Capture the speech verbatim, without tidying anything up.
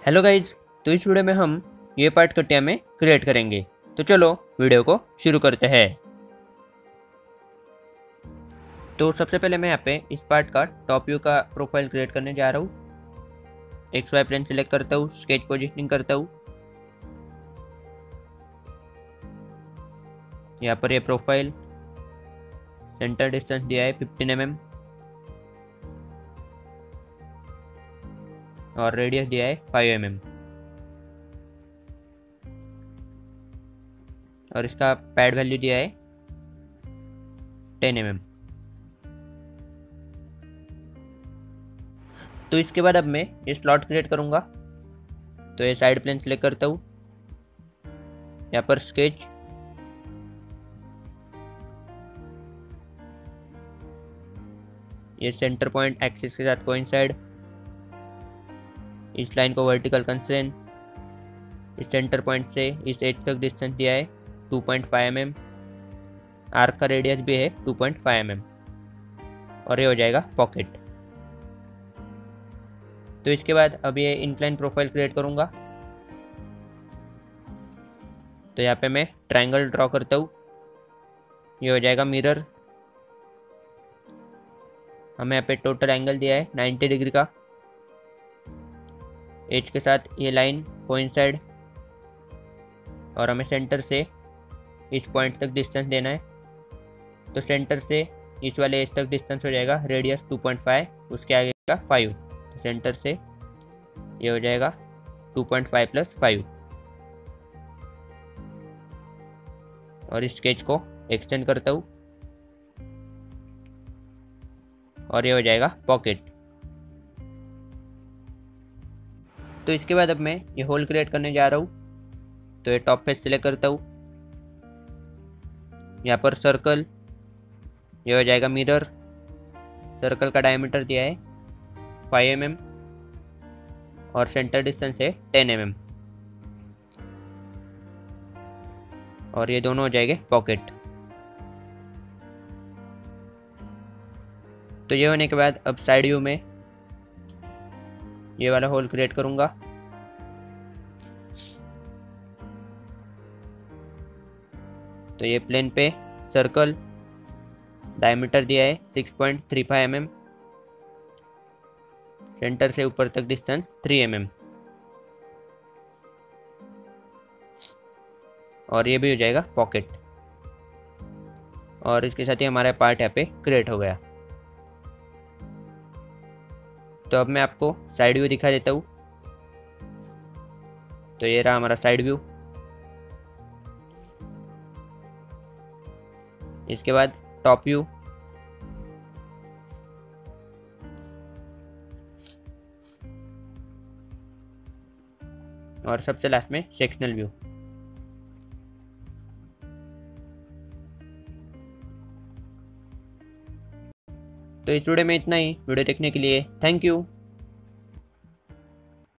Hello guys. तो इस video में हम ये पार्ट कटिया में क्रिएट करेंगे। तो चलो वीडियो को शुरू करते हैं। तो सबसे पहले मैं यहाँ पे इस पार्ट का टॉप व्यू का प्रोफाइल क्रिएट करने जा रहा हूँ। एक्स वाई प्लेन सिलेक्ट करता हूँ, स्केच पोजिशनिंग करता हूँ। यहाँ पर ये प्रोफाइल सेंटर डिस्टेंस दिया है फिफ्टीन एम एम और रेडियस दिया है फाइव एम एम और इसका पैड वैल्यू दिया है टेन एम एम। तो इसके बाद अब मैं ये स्लॉट क्रिएट करूंगा। तो ये साइड प्लेन सेलेक्ट करता हूँ, यहाँ पर स्केच, ये सेंटर पॉइंट एक्सिस के साथ कोइंसाइड, इस लाइन को वर्टिकल कंस्ट्रेन, इस सेंटर पॉइंट से इस एज तक डिस्टेंस दिया है two point five M M, arc का रेडियस भी है two point five M M और ये हो जाएगा पॉकेट। तो इसके बाद अब ये इंक्लाइन प्रोफाइल क्रिएट करूंगा। तो यहाँ पे मैं ट्रायंगल ड्रॉ करता हूँ, ये हो जाएगा मिरर। हमें यहाँ पे टोटल एंगल दिया है नाइन्टी डिग्री का, एज के साथ ये लाइन कोइंसाइड और हमें सेंटर से इस पॉइंट तक डिस्टेंस देना है। तो सेंटर से इस वाले एज तक डिस्टेंस हो जाएगा रेडियस टू पॉइंट फाइव, उसके आगे का फाइव। तो सेंटर से ये हो जाएगा two point five plus five और इस स्केच को एक्सटेंड करता हूँ और ये हो जाएगा पॉकेट। तो इसके बाद अब मैं ये होल क्रिएट करने जा रहा हूँ। तो ये टॉप फेस सिलेक्ट करता हूँ, यहाँ पर सर्कल, ये हो जाएगा मिरर। सर्कल का डायमीटर दिया है फाइव एम एम और सेंटर डिस्टेंस है टेन एम एम और ये दोनों हो जाएंगे पॉकेट। तो ये होने के बाद अब साइड व्यू में ये वाला होल क्रिएट करूंगा। तो ये प्लेन पे सर्कल, डायमीटर दिया है six point three five M M, centre से ऊपर तक डिस्टेंस थ्री एम एम और ये भी हो जाएगा पॉकेट। और इसके साथ ही हमारा पार्ट यहाँ पे क्रिएट हो गया। तो अब मैं आपको साइड व्यू दिखा देता हूँ। तो ये रहा हमारा साइड व्यू। इसके बाद टॉप व्यू, और सबसे लास्ट में सेक्शनल व्यू। तो इस वीडियो में इतना ही। वीडियो देखने के लिए थैंक यू।